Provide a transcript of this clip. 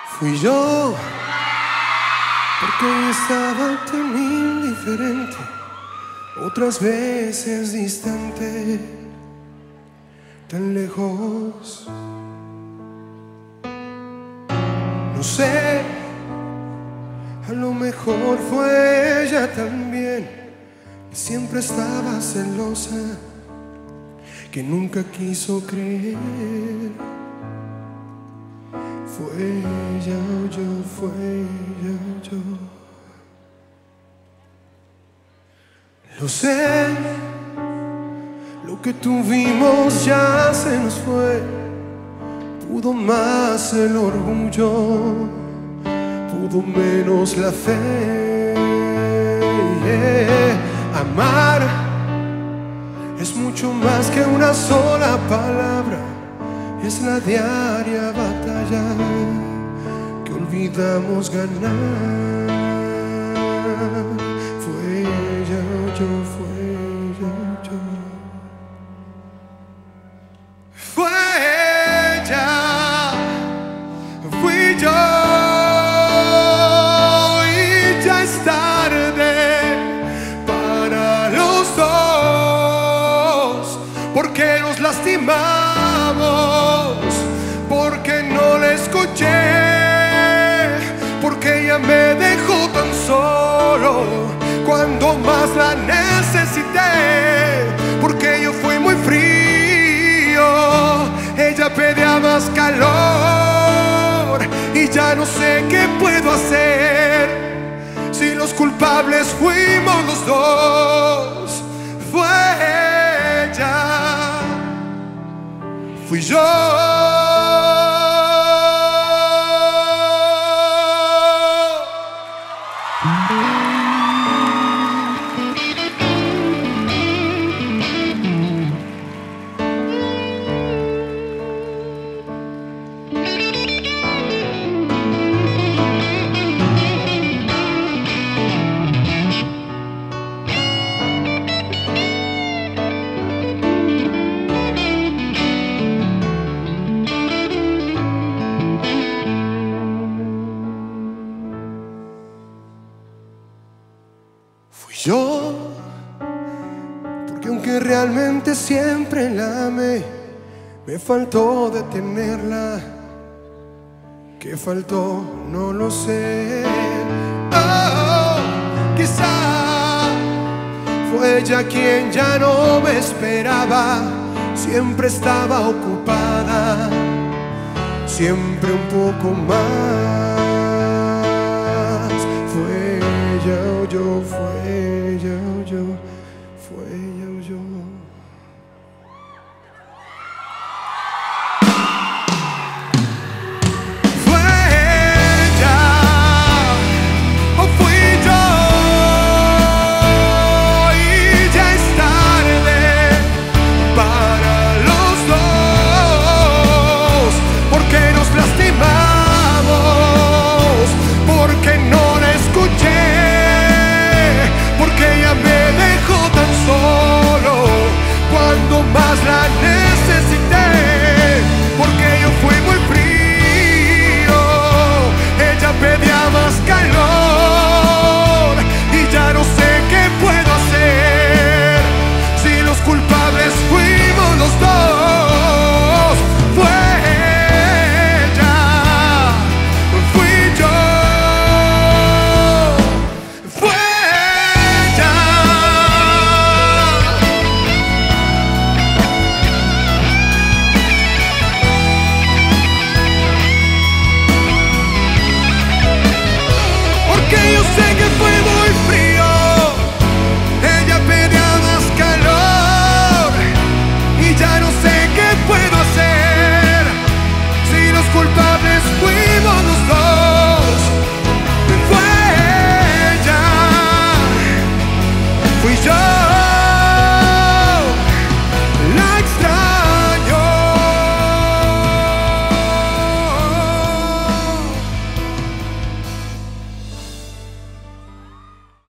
Fui yo, porque hoy estaba tan indiferente, otras veces distante, tan lejos. No sé, a lo mejor fue ella también, que siempre estaba celosa, que nunca quiso creer. Fue ella o yo, fue ella o yo. Lo sé, lo que tuvimos ya se nos fue. Pudo más el orgullo, pudo menos la fe. Amar es mucho más que una sola palabra. Es la diaria batalla que olvidamos ganar. Fue ella o yo, fue ella o yo. Fue ella, fui yo, y ya es tarde para los dos, porque nos lastimamos, porque no la escuché, porque ella me dejó tan solo cuando más la necesité, porque yo fui muy frío, ella pedía más calor, y ya no sé qué puedo hacer si los culpables fuimos los dos. Fue ella, fui yo. Fui yo, porque aunque realmente siempre la amé, me faltó detenerla. ¿Qué faltó? No lo sé. Oh, quizá fue ella quien ya no me esperaba. Siempre estaba ocupada, siempre un poco más.